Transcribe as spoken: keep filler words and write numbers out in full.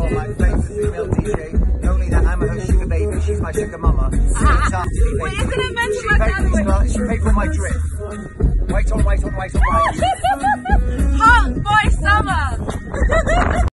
Oh, my favourite female D J. Not only that, I'm her sugar baby. She's my sugar mama. Ah. Wait, you didn't mention my family. She paid for my drip. Wait on, wait on, wait on, wait. Hot boy summer.